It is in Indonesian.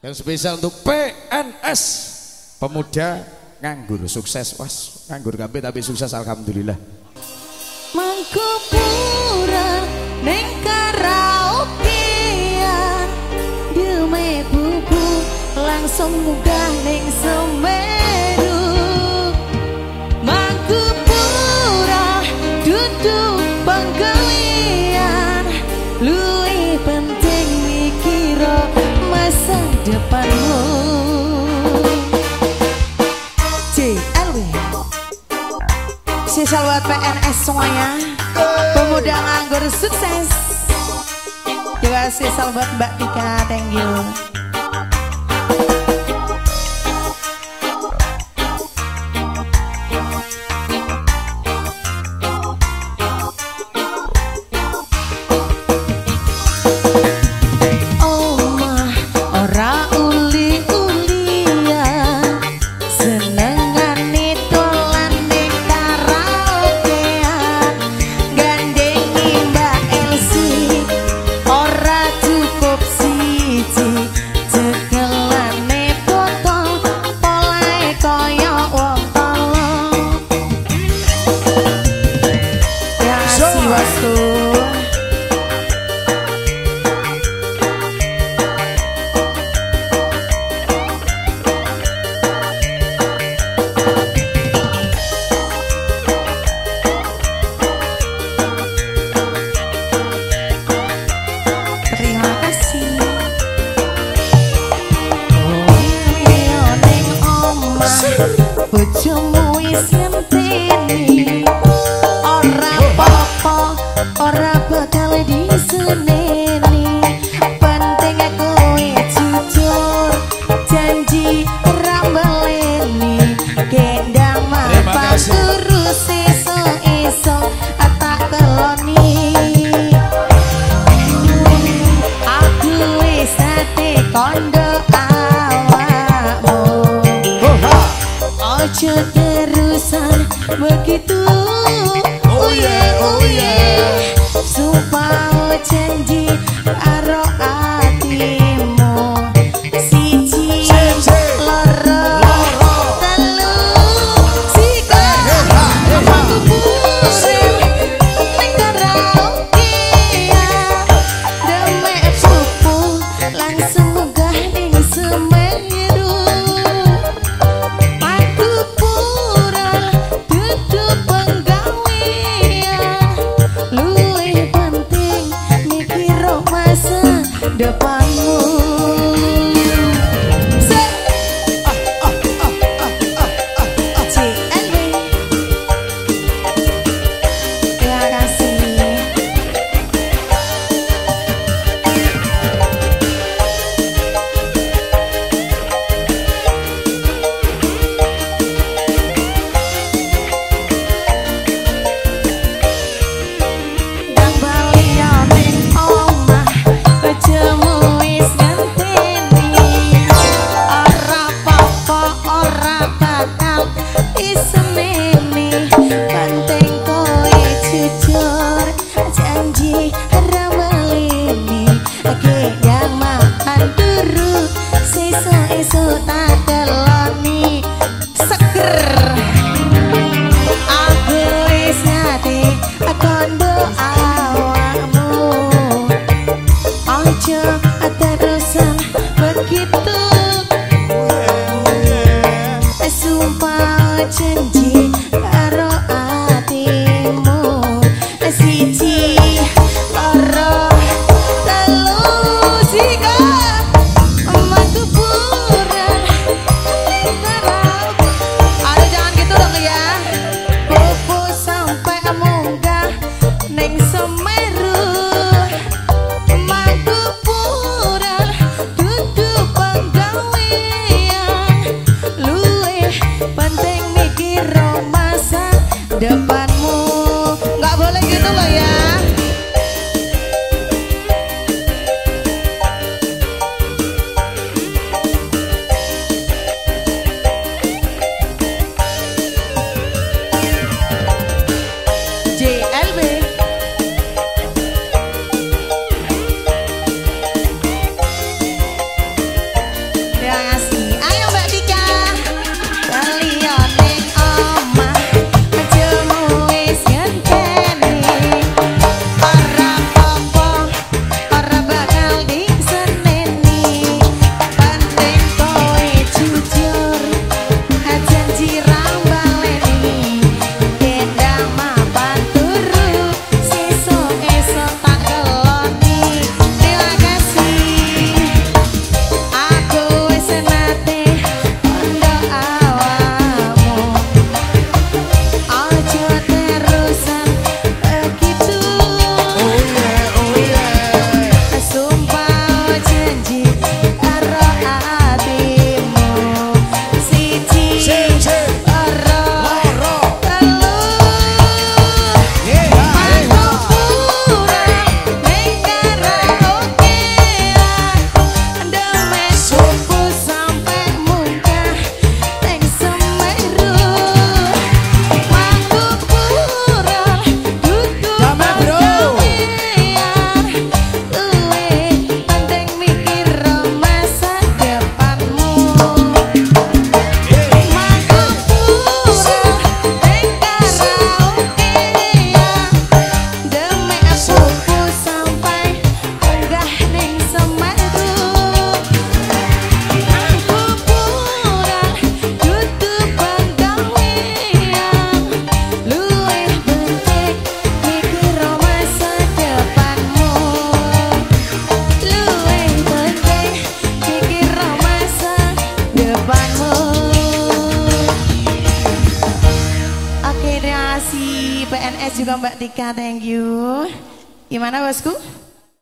Yang spesial untuk PNS pemuda nganggur sukses. Was nganggur kabeh tapi sukses alhamdulillah. Mangkupura ning karaokean Dilme bubu langsung munggah ning Semeru. Mangkupura duduk penggalian luwih penting mikiro masa depanmu. JLW spesial buat PNS semuanya, pemuda nganggur sukses. Juga spesial buat Mbak Tika, thank you. Bojomu wis ngenteni ora apa-apa, ora bakal diseneni. Penting kowe jujur, janji ora baleni. Gendang mapan terus esuk-esuk tak keloni. Aku wis ate kondo aja terusan begitu. Uye sumpah janji karo atimu. Siji loro telu sika aku pusing ning karaokean demek pupu langsung munggah ning Semeru. Depanmu janji karo atimu. Siji loro telu sika omah kuburan juga Mbak Tika, thank you. Gimana bosku?